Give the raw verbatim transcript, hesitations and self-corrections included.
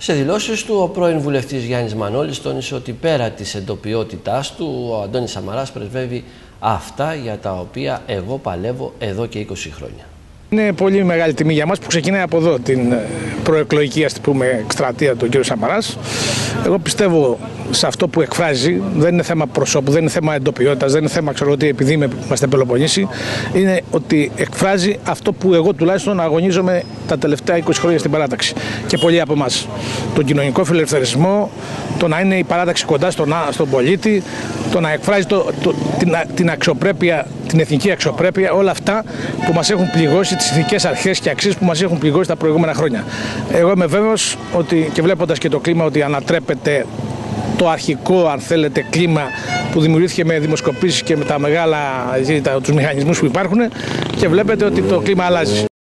Σε δηλώσεις του, ο πρώην βουλευτής Γιάννης Μανώλης τόνισε ότι πέρα της εντοπιότητάς του, ο Αντώνης Σαμαράς πρεσβεύει αυτά για τα οποία εγώ παλεύω εδώ και είκοσι χρόνια. Είναι πολύ μεγάλη τιμή για μας που ξεκινάει από εδώ την προεκλογική, ας το πούμε, εκστρατεία του κ. Σαμαράς. Εγώ πιστεύω σε αυτό που εκφράζει, δεν είναι θέμα προσώπου, δεν είναι θέμα εντοπιότητας, δεν είναι θέμα, ξέρω ότι επειδή είμαστε Πελοποννήσοι, είναι ότι εκφράζει αυτό που εγώ τουλάχιστον αγωνίζομαι τα τελευταία είκοσι χρόνια στην παράταξη και πολλοί από εμάς. Τον κοινωνικό φιλελευθερισμό, το να είναι η παράταξη κοντά στον, στον πολίτη, το να εκφράζει το, το, την, την αξιοπρέπεια, την εθνική αξιοπρέπεια, όλα αυτά που μας έχουν πληγώσει, τις ηθικές αρχές και αξίες που μας έχουν πληγώσει τα προηγούμενα χρόνια. Εγώ είμαι βέβαιος ότι, και βλέποντας και το κλίμα, ότι ανατρέπεται το αρχικό, αν θέλετε, κλίμα που δημιουργήθηκε με δημοσκοπήσεις και με τα μεγάλα, τους μηχανισμούς που υπάρχουν, και βλέπετε ότι το κλίμα αλλάζει.